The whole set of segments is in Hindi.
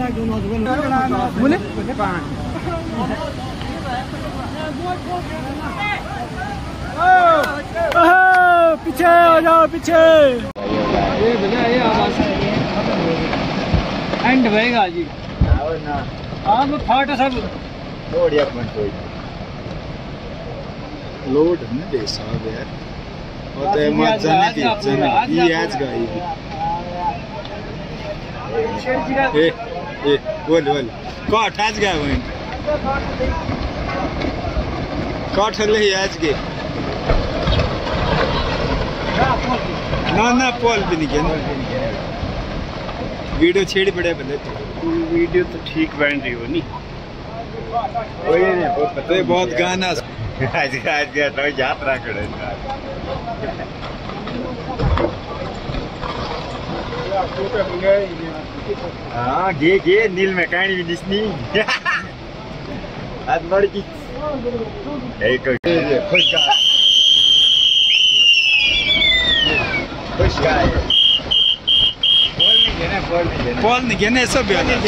बोले पीछे आ जाओ पीछे। ये भैया ये आवाज एंड भरेगा जी। हाँ वो फाट सब लोड नहीं दे साहब यार और ते मत जाने की ये आज गई ए बोल काट आज गया वहीं काट ले आज के ना पोल भी नहीं किया वीडियो छेड़ पड़े पहले तो वीडियो तो ठीक बन रही हो नहीं पता है बहुत गाना आज तो यात्रा करे हाँ गे नील में कहानी भी दिसनी आज बड़ी की खुश गाय पोल नहीं घेने सब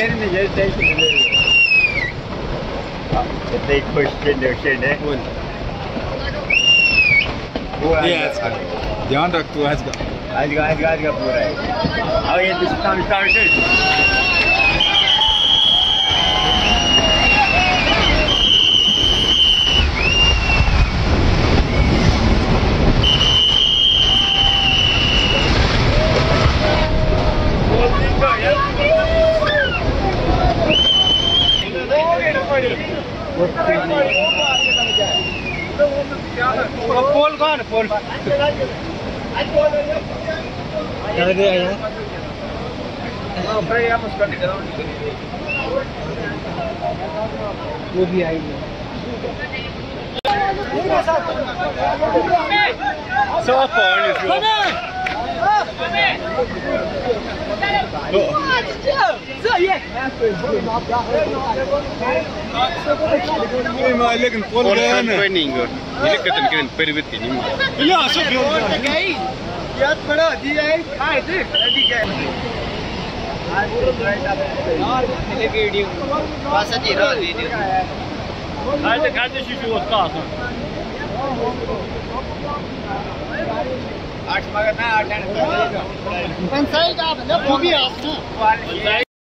ध्यान रख तू आज का पूरा है अब ये पोल कौन पोल वो भी आएगी लेकिन पोल गया ना नहीं ये कतन करें परिवर्तन नहीं या सब गई याद पड़ा जी है खाए थे रेडी क्या यार वीडियो बस जी रो वीडियो खाते शिशु उसका आसन 8 मगर ना 8 पंचायत का मतलब वो भी आस ना